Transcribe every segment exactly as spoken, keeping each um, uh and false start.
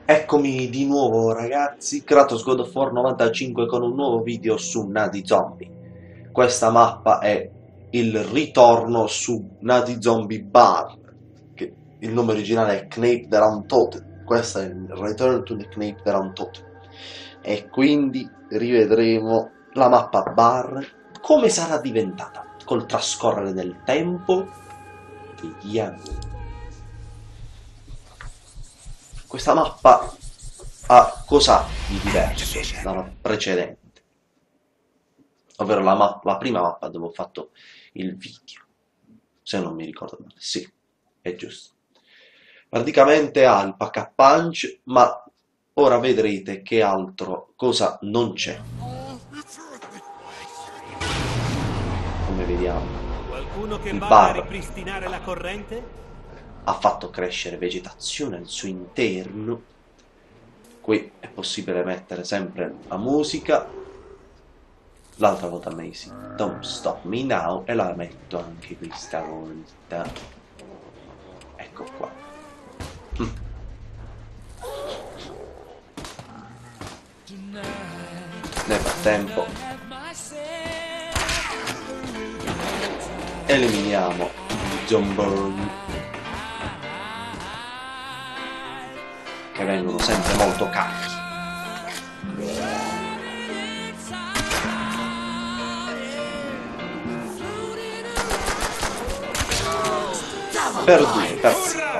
Eccomi di nuovo ragazzi, Kratos God of War novantacinque con un nuovo video su Nati Zombie. Questa mappa è il ritorno su Nati Zombie Bar, che il nome originale è Knaip the Round Totem. Questo è il Return to the Knaip the Round Totem. E quindi rivedremo la mappa Bar, come sarà diventata col trascorrere del tempo. Vediamo. Questa mappa ha cosa di diverso dalla precedente, ovvero la, ma la prima mappa dove ho fatto il video, se non mi ricordo male, sì, è giusto. Praticamente ha il pack a punch, ma ora vedrete che altro cosa non c'è. Come vediamo, il bar la corrente? ha fatto crescere vegetazione al suo interno. Qui è possibile mettere sempre la musica. L'altra volta mesi Don't Stop Me Now, e la metto anche questa volta. Ecco qua. Mm. Nel frattempo eliminiamo i zombie che vengono sempre molto carichi. Per due, per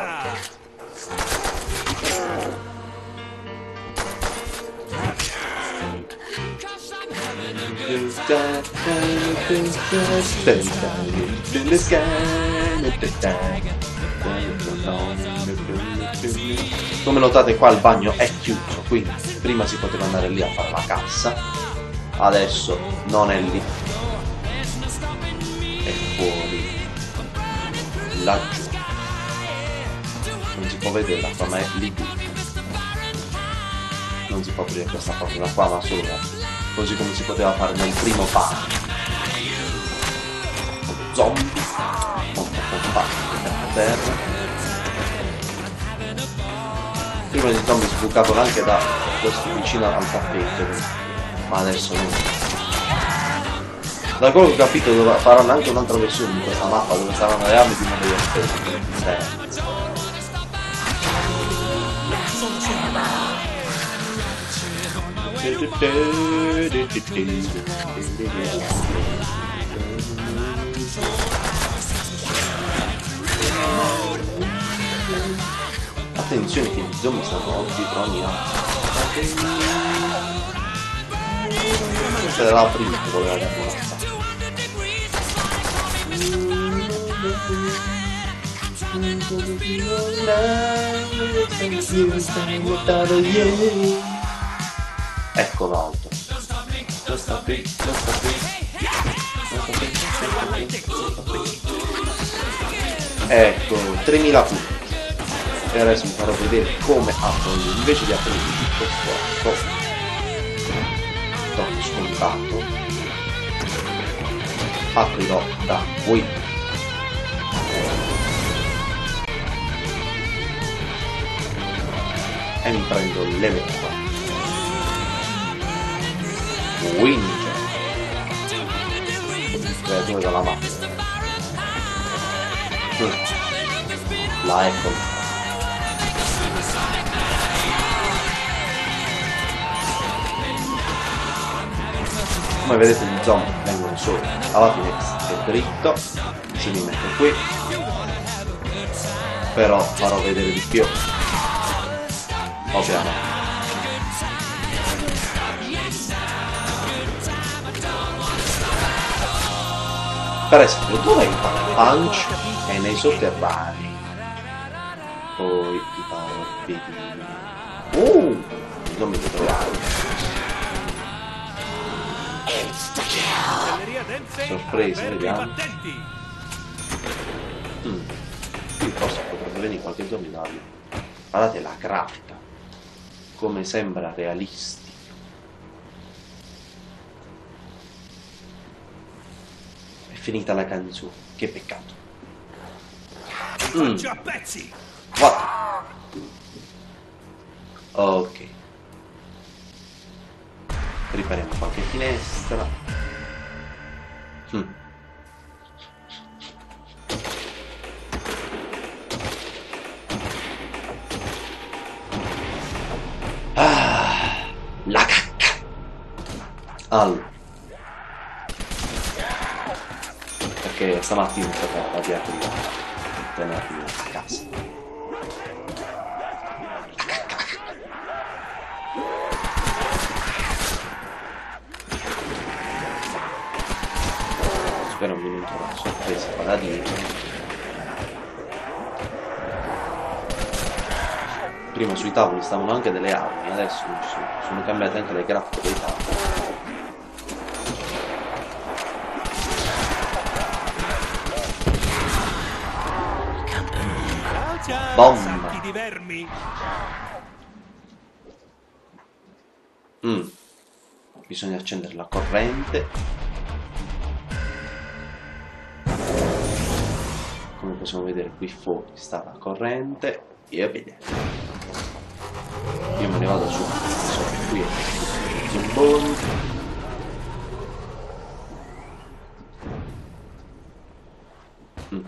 Come notate qua il bagno è chiuso, quindi prima si poteva andare lì a fare la cassa, adesso non è lì, è fuori, laggiù, non si può vedere l'acqua ma è lì dentro, non si può aprire questa porta da qua ma solo da qui, così come si poteva fare nel primo bagno. Zombie, molto compatti per terra. Prima di zombie sbucavano anche da questo vicino al tappeto, ma adesso non. Da quello che ho capito faranno anche un'altra versione di questa mappa dove saranno le armi di modo diverso. Attenzione che gli zombie stanno dietro ogni altro. Questa era la prima che voleva dare una fatta. Ecco l'auto. Questa qui, questa qui, questa qui. Ecco, tremila punti. E adesso vi farò vedere come apro, invece di aprire tutto questo troppo scontato, aprirò da qui. E mi prendo l'elettra Winter, il creatore della mappa. La ecco. Come vedete gli zombie vengono solo alla finestra e dritto, se mi metto qui, però farò vedere di più, ovviamente. Per esempio, dove il punch è nei sotterranei, poi i power pedini. Uh, non mi troviamo. Sorpresa, vediamo. Mm. Qui forse potrebbe venire qualche zombie da lì. Guardate la grafica, come sembra realistica. È finita la canzone, che peccato. Mm. Guarda. Ok. Ripariamo qualche finestra. Mm. Ah, la cacca. Allora. Perché stamattina tocca di aprire tenerli a casa. Spero non mi entra una sorpresa qua da dietro. Prima sui tavoli stavano anche delle armi, adesso non ci sono, sono cambiate anche le grappe dei tavoli. Ciao, sacchi di vermi! Mm. Bisogna accendere la corrente. Come possiamo vedere qui fuori sta la corrente. E vedi. Io me ne vado su. Sono qui. Zimboni. Mm.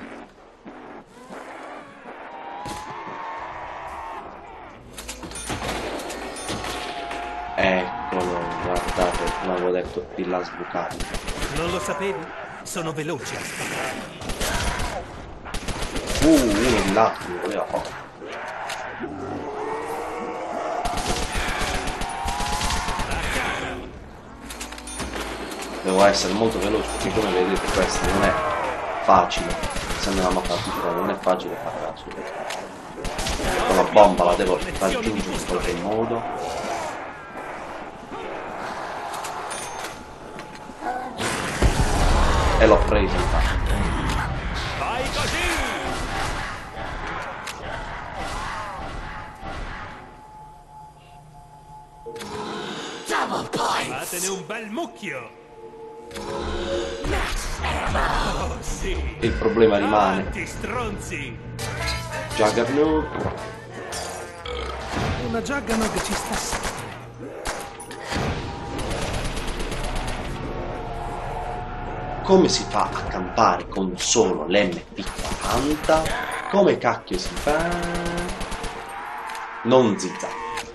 Eccolo, guardate, come avevo detto, il là sbucato. Non lo sapevi? Sono veloci a sparare. Uh, uno di là mi voleva fare. Devo essere molto veloce perché come vedete questa non è facile. Essendo una mappa piccola non è facile farla subito. Con la bomba la devo raggiungere in qualche modo. E l'ho preso infatti. Vai così! Fatene un bel mucchio! Oh, sì. Il problema rimane. Avanti, stronzi! Juggernaut. Una Juggernaut ci sta sempre. Come si fa a campare con solo l'M P quaranta? Come cacchio si fa? Non zizza.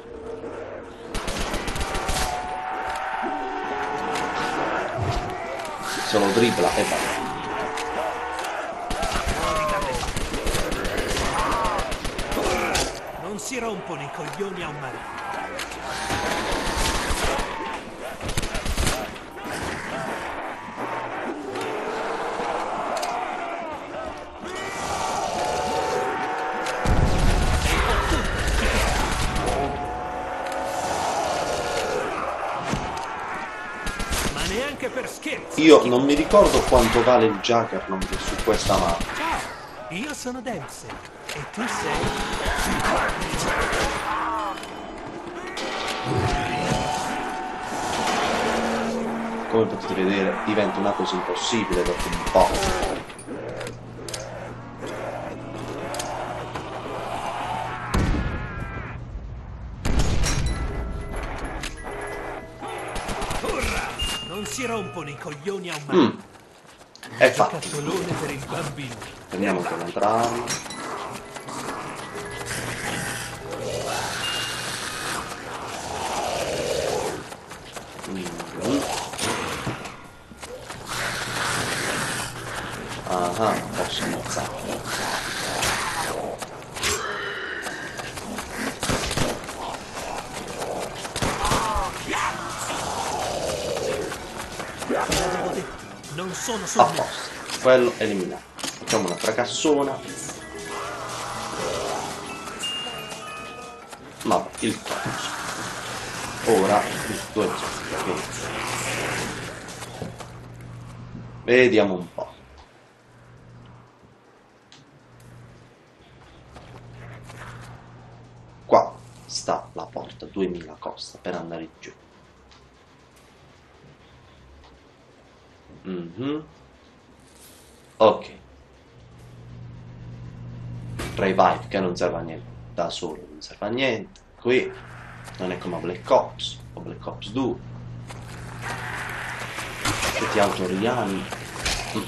Se lo dribbla e va. Non si rompono i coglioni a un marito. Neanche per scherzo. Io non mi ricordo quanto vale il Juggernaut su questa mappa. Ciao, io sono Dempsey e tu sei... Come potete vedere diventa una cosa impossibile dopo un po'. Non si rompono i coglioni a un marito. Mm. È fatto. Giocattolone per il bambino. Prendiamo anche un'altra arma. Mm. Ah, posso ammazzare. Non sono A solo posto, quello eliminato. Facciamo una fracassona. Ma il torso. Ora il due. Vediamo un po'. Qua sta la porta, duemila costa per andare giù. Mm-hmm. Ok. Revive che non serve a niente. Da solo non serve a niente. Qui Non è come a Black Ops o Black Ops due che ti autoriani. Mm.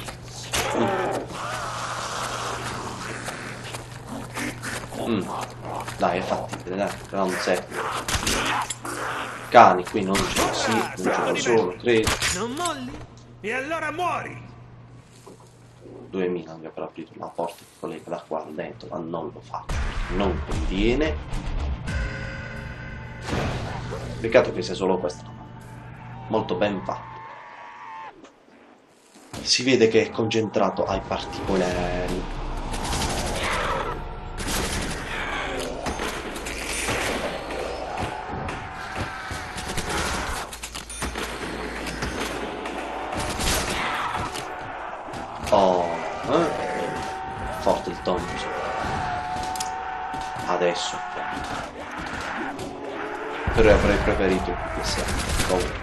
Mm. Mm. Dai, è fattibile, dai, però non serve. Cani qui non ce ne sì, non ce ne sono, credo. Non molli? E allora muori! duemila per aprire una porta che collega da qua dentro, ma non lo fa, non conviene. Peccato che sia solo questa, molto ben fatto. Si vede che è concentrato ai particolari. Oh, eh? Forte il tonso. Adesso. Però avrei preferito il P S A. Comunque.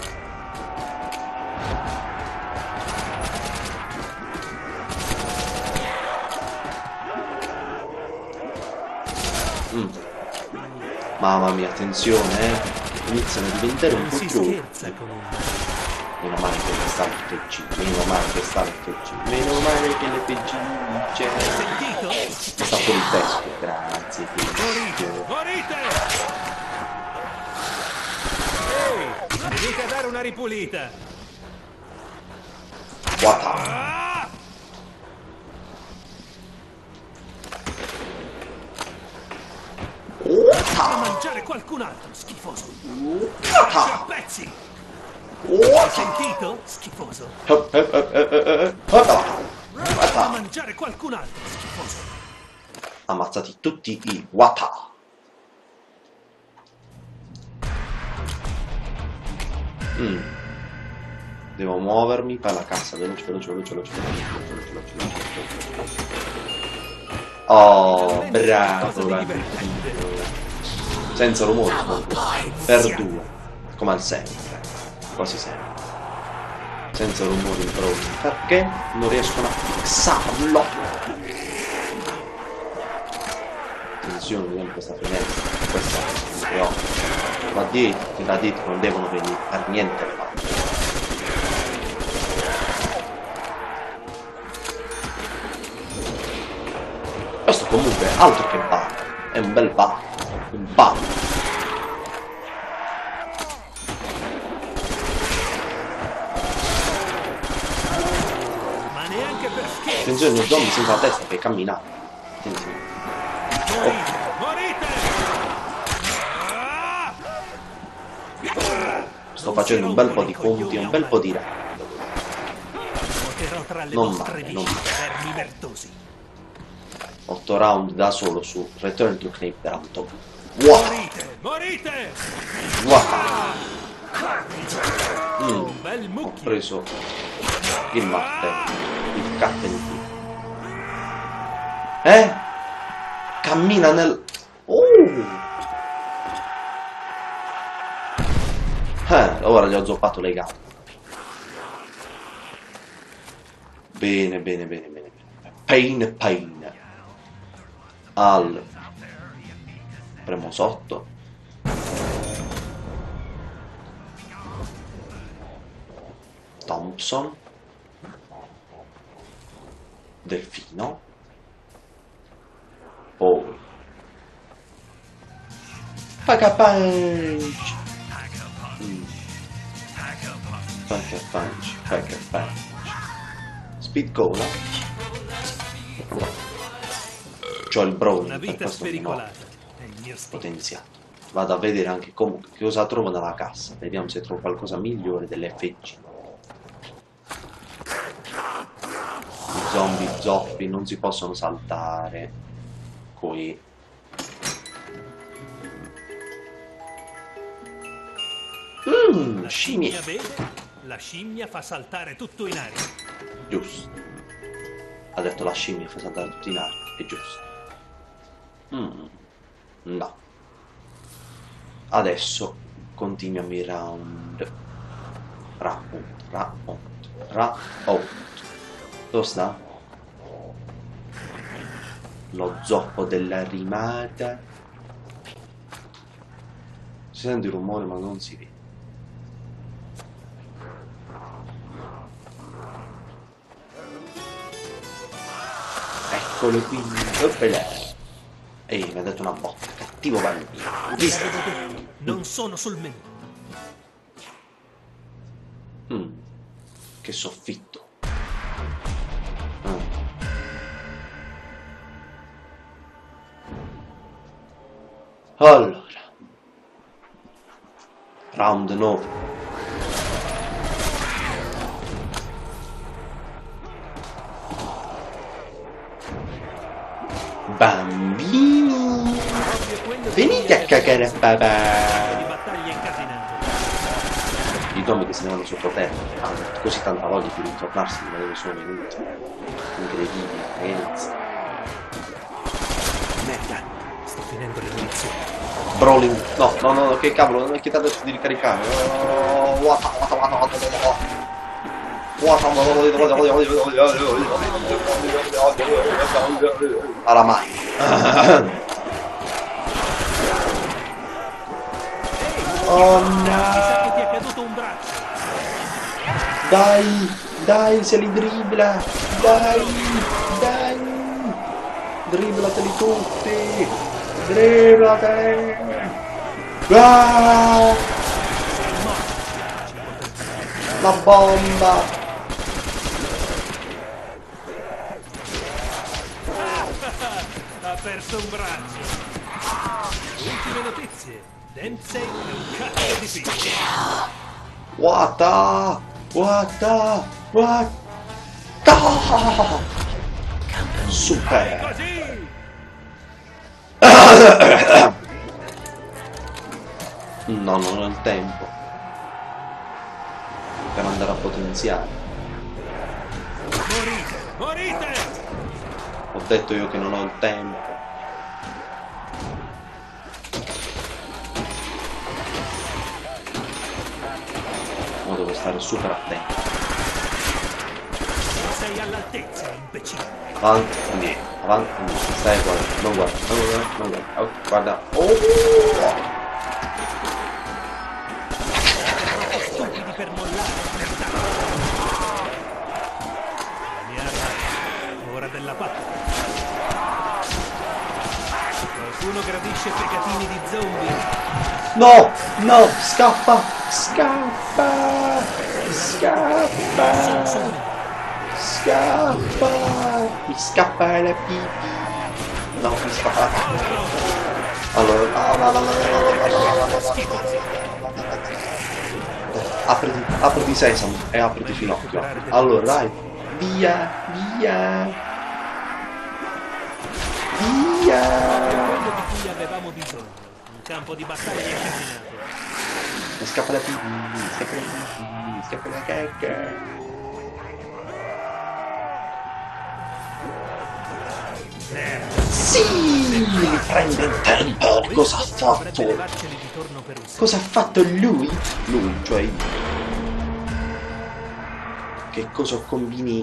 Mm. Mamma mia, attenzione, eh. Iniziano a diventare un po' troppo. Meno male che le sta il P G, meno male che sta il P G, meno male che le P G c'è. È stato il testo, grazie. Morite! Morite! Ehi, venite a dare una ripulita! Wata! Ah! Wata! Mangiare qualcun altro, schifoso! Wata! A pezzi! Wata! Sentito? Schifoso! Eh, eh, eh, eh, eh, eh. Wata! Wata! Mangiare qualcun altro, schifoso! Ammazzati tutti i Wata! Mm. Devo muovermi per la cassa, veloce, veloce, veloce, veloce, veloce, veloce, veloce, veloce, veloce. Oh, bravo, senza rumore, per due, come al sempre, quasi sempre, senza rumori improvvisi, perché non riescono a fissarlo. Attenzione, vediamo questa finestra, questa è ovvio, ma dietro, da dietro non devono venire per niente le mani. Questo comunque è altro che bar, è un bel bar, un bar. Ma neanche per scherzo! Attenzione, il zombie senza la testa che cammina. Attenzione. Oh. Morite! Sto facendo un bel po' di conti e un bel po' di rap. Voterò tra le Non vostre male, vite, non male. vermi vertosi. otto round da solo su Return to Knave Ground. Wow! Morite! Morite! Wow! Mm. Un bel Ho mucchio! preso il martello, il cappellino. Eh? Cammina nel... Oh! Eh, ora gli ho zoppato le gambe. Bene, bene, bene, bene. Pain, pain. Al premo sotto. Thompson. Delfino. Poi Pack punch. Mm. Pack punch, pack punch. Speed cola. C'ho il Una Browning, per vita questo non ho sfericolata. È il mio stile. potenziato. Vado a vedere anche comunque che cosa trovo nella cassa. Vediamo se trovo qualcosa migliore dell'F G. I zombie zoppi non si possono saltare. Qui. Mmm, La scimmie. scimmia vede, la scimmia fa saltare tutto in aria. Giusto. Ha detto la scimmia fa saltare tutti in aria. È giusto. Mm. No. Adesso continuiamo i round. Round, round, round. Dove sta? Lo zoppo della rimata. Si sente il rumore ma non si vede. Eccolo qui. Oppela. Ehi, mi ha dato una botta. Cattivo bambino. Visto? Non sono sul menù. Mm. Che soffitto. Mm. Allora. Round nove. Bambini, venite a cagare a papà. Di battaglie incasinate. I zombie che se ne vanno sottoterra hanno così tanta voglia di ritornarsi di dove sono venuti. Incredibile, ragazzi. Merda, sto finendo le munizioni. Brawling. No, no, no, che cavolo, non è che ti ha detto di ricaricare. Oh, what, what, what, what, what. Alla mano. Oh Mi sa che no! ti è caduto un braccio. Dai, dai, se li dribbla! Dai, dai! Dribblateli tutti! Dribblateli! Ah! La bomba! Ha perso un braccio. Ultime notizie. Dempsey è un cazzo di figlio. What? What? What? Super! Così! No, non ho il tempo per andare a potenziare. Morite! Morite! Ho detto io che non ho il tempo. Ma devo stare super attento. Non sei all'altezza, imbecille. Avanti, indietro, avanti, indietro. Stai guarda, non guarda, non guarda, non guarda. Oh, guarda. Oh! Stupidi per mollare. La mia arma, ora della patta. Qualcuno gradisce fegatini di zombie? No, no, scappa, scappa, scappa, scappa, mi scappa la pipì. No, mi scappa. Allora, no, no, no, no, no, no, no, no, no. Apriti, apriti sesamo e apriti finocchio. Allora, dai, via, via, via. Quello di cui avevamo bisogno. Un campo di battaglia incasinato. Mi scappa la pipì, mi scappa la pipì, mi scappa la cacca. Sì, mi prende il tempo. Cosa ha fatto? Cosa ha fatto lui? Lui, cioè io. Che cosa ho combini?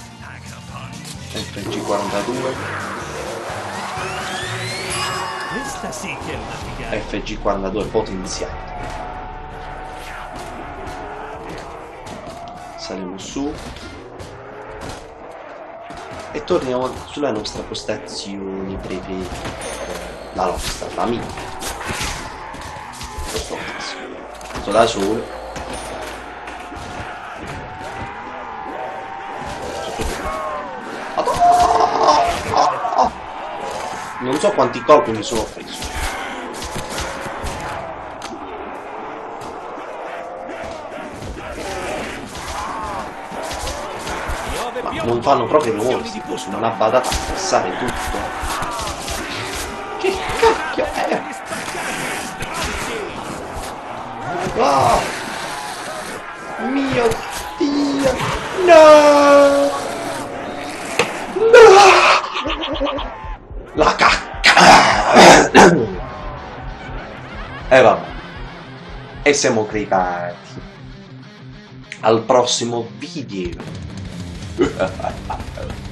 F G quarantadue. Questa sì che è una figata. F G quarantadue potenziato. Saliamo su. E torniamo sulla nostra postazione preferita. La nostra, la mia. Questo cazzo. Sto da solo. Non so quanti colpi mi sono preso. Ma non fanno proprio rumore, sono una badata a passare tutto. Che cacchio è? Oh, mio Dio! No! No! La cacca! E vabbè. E siamo crepati. Al prossimo video.